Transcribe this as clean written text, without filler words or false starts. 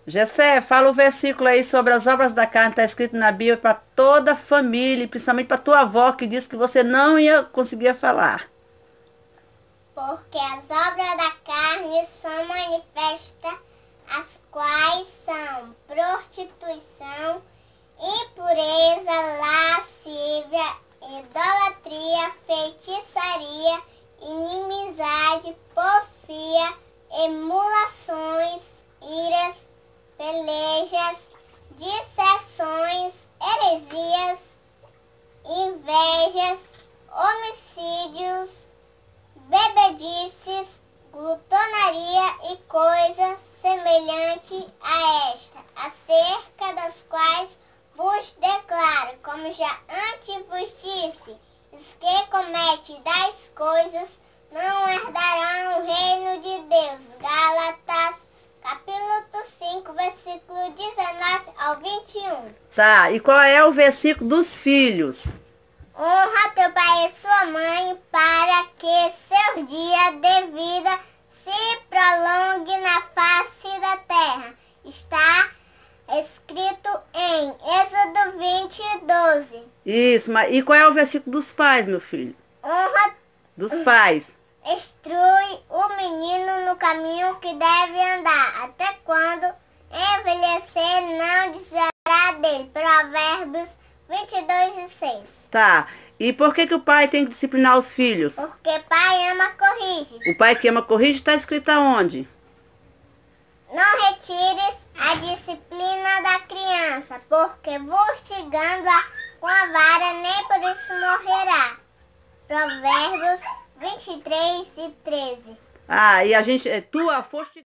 Gessé, fala o versículo aí sobre as obras da carne, está escrito na Bíblia para toda a família, e principalmente para tua avó que disse que você não ia conseguir falar. Porque as obras da carne são manifestas, as quais são prostituição, impureza, lascívia, idolatria, feitiçaria, inimizade, porfia, emulações, iras, pelejas, dissensões, heresias, invejas, homicídios, bebedices, glutonaria e coisa semelhante a esta, acerca das quais vos declaro, como já antes vos disse, os que cometem tais coisas não herdarão o reino de Deus. Gálatas, capítulo 5, versículo 19 ao 21. Tá, e qual é o versículo dos filhos? Honra teu pai e sua mãe, para que seu dia de vida se prolongue na face da terra. Está escrito em Êxodo 20:12. Isso, mas e qual é o versículo dos pais, meu filho? Honra, Dos pais. instrui o menino no caminho que deve andar, até quando envelhecer não desviará dele. Provérbios 22:6. Tá, e por que o pai tem que disciplinar os filhos? Porque pai ama, corrige. O pai que ama corrige está escrito aonde? Não retires a disciplina da criança, porque fustigando-a com a vara, nem por isso morrerá. Provérbios 23:13. Ah, e a gente, tu a foste